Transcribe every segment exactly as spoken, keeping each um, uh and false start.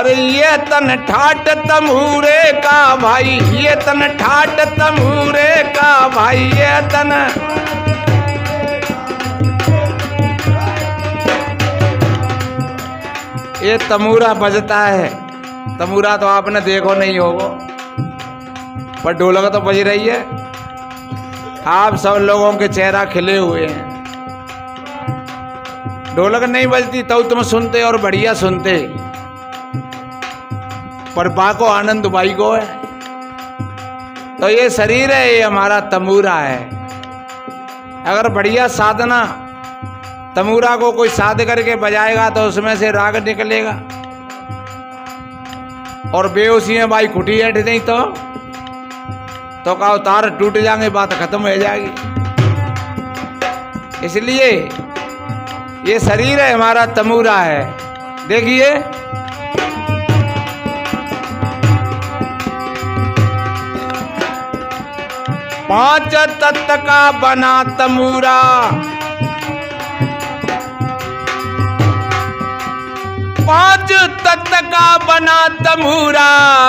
अरे ये तन ठाट तमूरे का भाई, ये तन ठाट तमूरे का भाई, ये तन ये तमूरा बजता है। तमूरा तो आपने देखो नहीं होगा, पर ढोलक तो बज रही है। आप सब लोगों के चेहरा खिले हुए हैं। ढोलक नहीं बजती तो तुम सुनते और बढ़िया सुनते, पर बाको आनंद भाई को है। तो ये शरीर है, ये हमारा तमूरा है। अगर बढ़िया साधना तमूरा को कोई साध करके बजाएगा तो उसमें से राग निकलेगा, और बेहोशी में भाई खुटी बैठ नहीं तो तो का तार टूट जाएंगे, बात खत्म हो जाएगी। इसलिए ये शरीर है हमारा तमूरा है। देखिए पांच तत्व का बना तमूरा, पांच तत्व का बना तमूरा।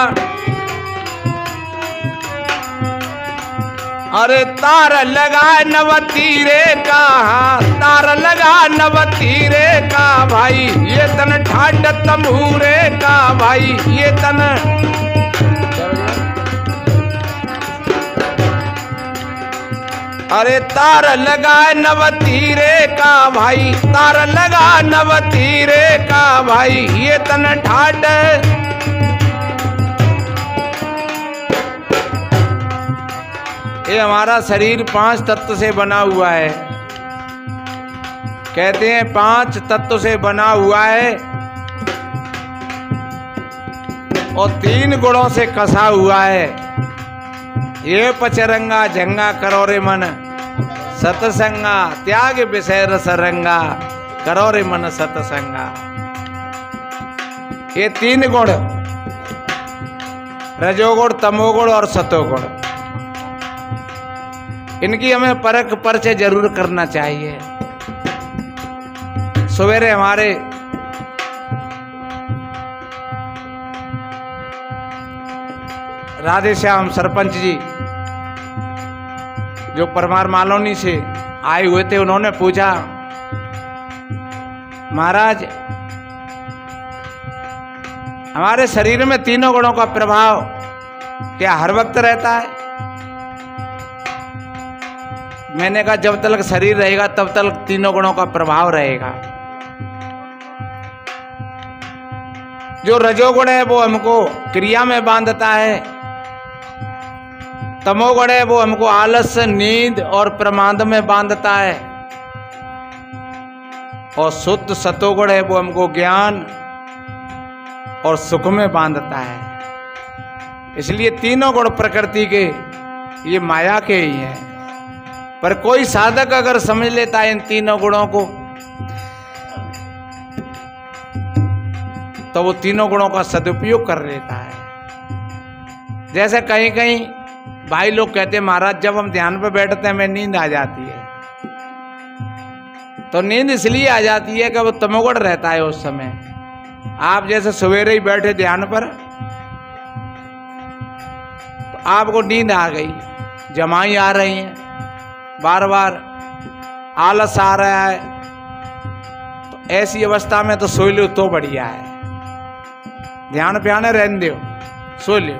अरे तार लगा नवतीरे का, तार लगा नवतीरे का भाई, ये तन ठाट तमूरे का भाई, ये तन अरे तार लगा नवतीरे का भाई, तार लगा नवतीरे का भाई, ये तन ठाट। ये हमारा शरीर पांच तत्व से बना हुआ है। कहते हैं पांच तत्व से बना हुआ है और तीन गुणों से कसा हुआ है। ये पचरंगा झंगा करोरे मन सतसंगा, त्याग विषय रस रंगा, करोरे मन सतसंगा। ये तीन गुण, रजोगुण, तमोगुण और सतोगुण, इनकी हमें परख परिचय जरूर करना चाहिए। सवेरे हमारे राधे श्याम सरपंच जी जो परमार मालोनी से आए हुए थे, उन्होंने पूछा, महाराज हमारे शरीर में तीनों गुणों का प्रभाव क्या हर वक्त रहता है? मैंने कहा जब तक शरीर रहेगा तब तक तीनों गुणों का प्रभाव रहेगा। जो रजोगुण है वो हमको क्रिया में बांधता है, तमोगुण है वो हमको आलस, नींद और प्रमाद में बांधता है, और शुद्ध सतोगुण है वो हमको ज्ञान और सुख में बांधता है। इसलिए तीनों गुण प्रकृति के ये माया के ही हैं। पर कोई साधक अगर समझ लेता है इन तीनों गुणों को, तो वो तीनों गुणों का सदुपयोग कर लेता है। जैसे कहीं कहीं भाई लोग कहते हैं, महाराज जब हम ध्यान पे बैठते हैं हमें नींद आ जाती है। तो नींद इसलिए आ जाती है कि वो तमोगुण रहता है उस समय। आप जैसे सवेरे ही बैठे ध्यान पर, तो आपको नींद आ गई, जमाई आ रही हैं, बार बार आलस आ रहा है, तो ऐसी अवस्था में तो सो लो तो बढ़िया है। ध्यान पे आने रहने दो, सो लो।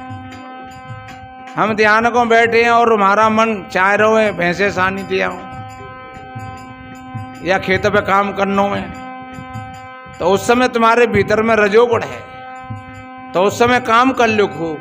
हम ध्यान को बैठे हैं और हमारा मन चाह रहे है भैंसे सानी दिया हूं या खेतों पे काम करनो में, तो उस समय तुम्हारे भीतर में रजोगुण है, तो उस समय काम कर लो खूब।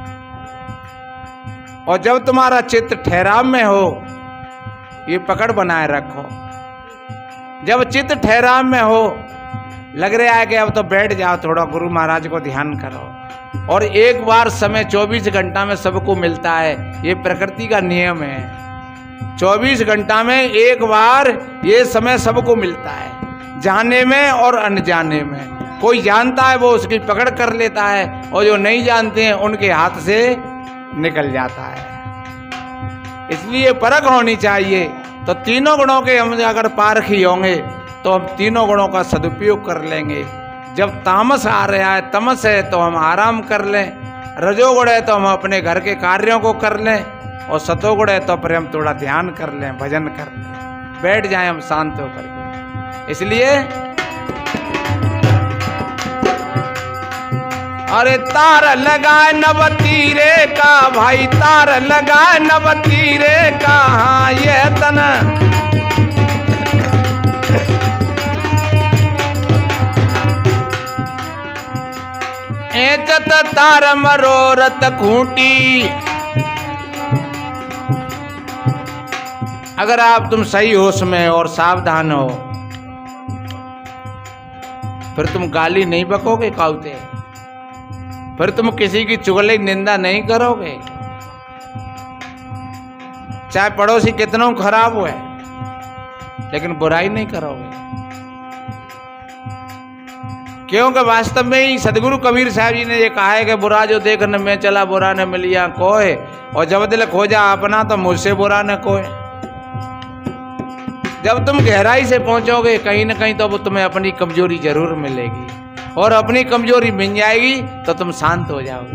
और जब तुम्हारा चित्त ठहराव में हो, ये पकड़ बनाए रखो। जब चित्त ठहराव में हो, लग रहा है कि अब तो बैठ जाओ, थोड़ा गुरु महाराज को ध्यान करो। और एक बार समय चौबीस घंटा में सबको मिलता है, ये प्रकृति का नियम है। चौबीस घंटा में एक बार ये समय सबको मिलता है, जाने में और अनजाने में। कोई जानता है वो उसकी पकड़ कर लेता है, और जो नहीं जानते हैं उनके हाथ से निकल जाता है। इसलिए परख होनी चाहिए। तो तीनों गुणों के हम अगर पारखी होंगे तो हम तीनों गुणों का सदुपयोग कर लेंगे। जब तामस आ रहा है, तमस है, तो हम आराम कर लें, रजोगुण है तो हम अपने घर के कार्यों को कर लें, और सतोगुण है तो फिर हम थोड़ा ध्यान कर लें, भजन कर लें, बैठ जाएं हम शांत होकर के। इसलिए अरे तार लगाए नव तीरे का भाई, तार लगाए नव तीरे का, हाँ ये तन एचत तार मरोरत खूंटी। अगर आप तुम सही होश में और सावधान हो, फिर तुम गाली नहीं बकोगे काउते, फिर तुम किसी की चुगली निंदा नहीं करोगे, चाहे पड़ोसी कितना खराब हो, लेकिन बुराई नहीं करोगे। क्योंकि वास्तव में ही सदगुरु कबीर साहब जी ने ये कहा है कि बुरा जो देखने में चला बुरा न मिलिया कोय, और जब दिल खोजा अपना तो मुझसे बुरा न कोय। जब तुम गहराई से पहुंचोगे कहीं ना कहीं तो वो तुम्हें अपनी कमजोरी जरूर मिलेगी, और अपनी कमजोरी मिल जाएगी तो तुम शांत हो जाओगे।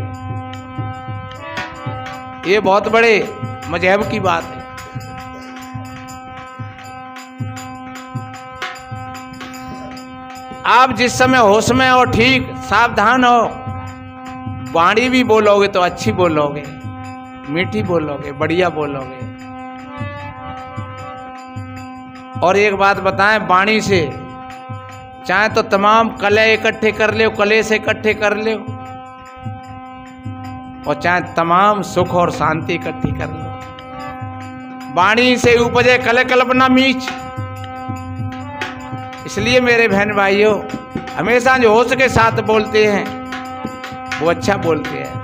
ये बहुत बड़े मजहब की बात है। आप जिस समय होश में हो, ठीक सावधान हो, वाणी भी बोलोगे तो अच्छी बोलोगे, मीठी बोलोगे, बढ़िया बोलोगे। और एक बात बताएं, वाणी से चाहे तो तमाम कले इकट्ठे कर ले, कले से इकट्ठे कर ले, और चाहे तमाम सुख और शांति इकट्ठी कर लो। वाणी से उपजे कले कल्पना मीच। इसलिए मेरे बहन भाइयों, हमेशा जो होश के साथ बोलते हैं वो अच्छा बोलते हैं।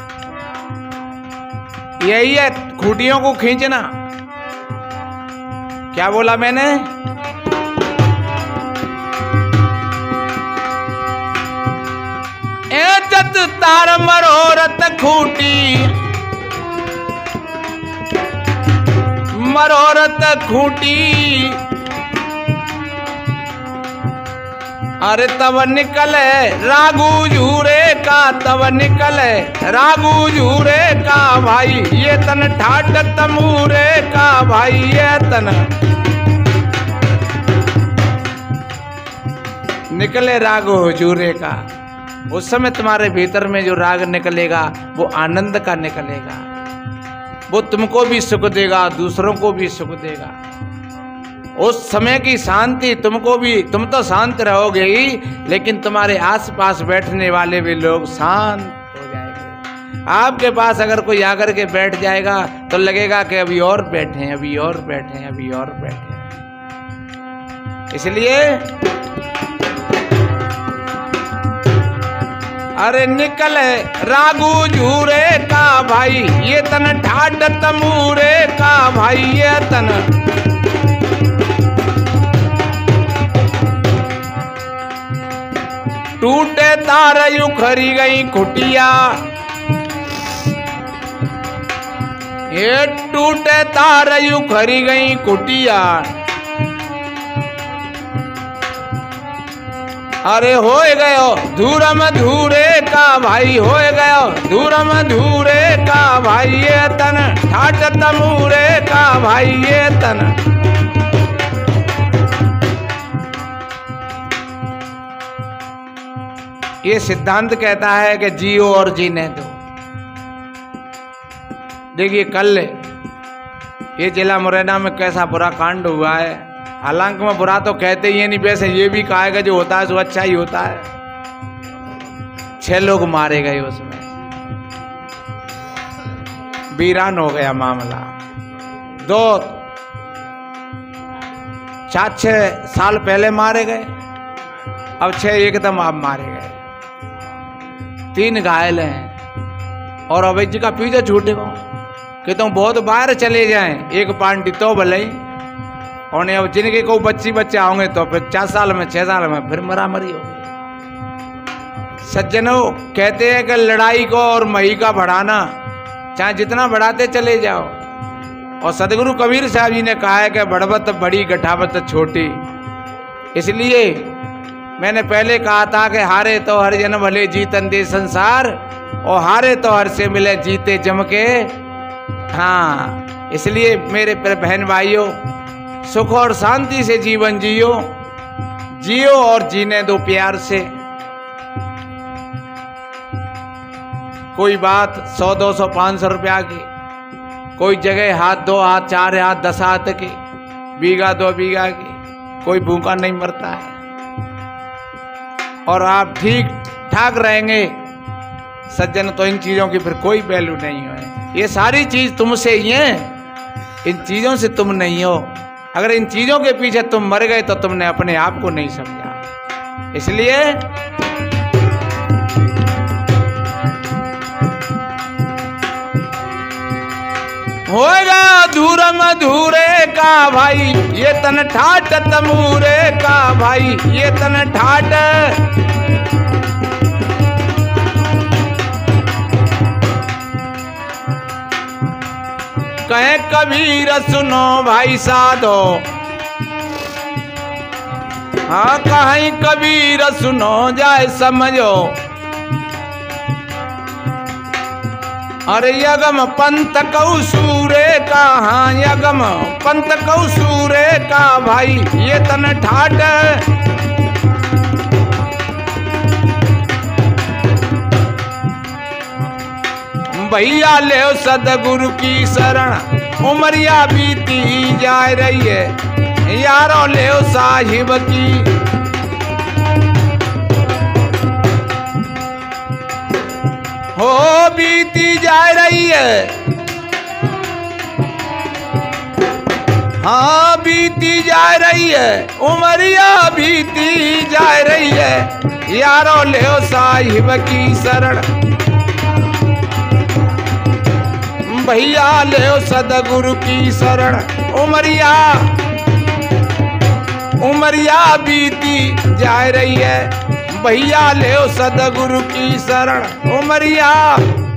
यही है खूंटियों को खींचना। क्या बोला मैंने? एचत तार मरोरत खूंटी, मरोरत खूंटी। अरे तब निकले रागू झूरे का, तब निकले रागू झूरे का भाई, ये तन ठाट तमूरे का भाई, ये तन निकले रागू झूरे का। उस समय तुम्हारे भीतर में जो राग निकलेगा वो आनंद का निकलेगा, वो तुमको भी सुख देगा, दूसरों को भी सुख देगा। उस समय की शांति तुमको भी, तुम तो शांत रहोगे ही, लेकिन तुम्हारे आसपास बैठने वाले भी लोग शांत हो जाएंगे। आपके पास अगर कोई आकर के बैठ जाएगा तो लगेगा कि अभी और बैठे, अभी और बैठे, अभी और बैठे। इसलिए अरे निकले रागू झूरे का भाई, ये तन ठाट तमूरे का भाई, ये तन टूटे तार उखरी गई खुटिया। ये टूटे तार उखरी गई कुटिया। अरे होए गयो धूरम धूरे का भाई, होए गयो धूरम धूरे का भाई, ये तन ठाट तमूरे का भाई, ये तन। ये सिद्धांत कहता है कि जियो और जीने दो। देखिए कल ये जिला मुरैना में कैसा बुरा कांड हुआ है। हालांकि मैं बुरा तो कहते ही नहीं, वैसे ये भी कहा है जो होता है सो अच्छा ही होता है। छह लोग मारे गए उसमें, वीरान हो गया मामला। दो चार छह साल पहले मारे गए, अब छह एकदम आप मारे गए। तीन घायल हैं और अवैध जी का पीछे छूटे को कि तुम बहुत बाहर चले जाएं, एक पार्टी तो भले ही। और अब जिनके को बच्ची बच्चे होंगे तो फिर चार साल में छह साल में फिर मरामरी होगी। सज्जनों कहते हैं कि लड़ाई को और मही का बढ़ाना, चाहे जितना बढ़ाते चले जाओ। और सदगुरु कबीर साहब जी ने कहा है कि बढ़वत बड़ी गठावत छोटी। इसलिए मैंने पहले कहा था कि हारे तो हर जन भले जीतन दे संसार, और हारे तो हर से मिले जीते जम के। हाँ, इसलिए मेरे बहन भाइयों, सुख और शांति से जीवन जियो, जियो और जीने दो प्यार से। कोई बात सौ दो सौ पाँच सौ रुपया की, कोई जगह हाथ दो हाथ चार हाथ दस हाथ की, बीघा दो बीघा की, कोई भूखा नहीं मरता है। और आप ठीक ठाक रहेंगे सज्जन, तो इन चीजों की फिर कोई वैल्यू नहीं है। ये सारी चीज तुमसे ही है, इन चीजों से तुम नहीं हो। अगर इन चीजों के पीछे तुम मर गए तो तुमने अपने आप को नहीं समझा। इसलिए होगा अधूरा मधूरे का भाई, ये तन ठाट तमूरे का भाई, ये तन ठाट। कहे कबीर सुनो भाई साधो, हाँ कहीं कबीर सुनो जाए समझो। अरे यगम पंत कौसूरे का, हाँ यगम पंत कौसूरे का भाई, ये तन ठाट। भैया ले सदगुरु की शरण, उमरिया बीती जा रही है, यारों ले साहिब की। हो बीती जा रही है, हाँ बीती जा रही है, उमरिया बीती जा रही है, यारों ले साहिब की शरण। भैया ले सदगुरु की शरण, उमरिया उमरिया बीती जा रही है, भैया ले सदगुरु की शरण, उमरिया